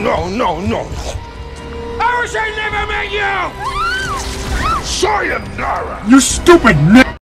no. I wish I never met you! Sayonara! You stupid n***!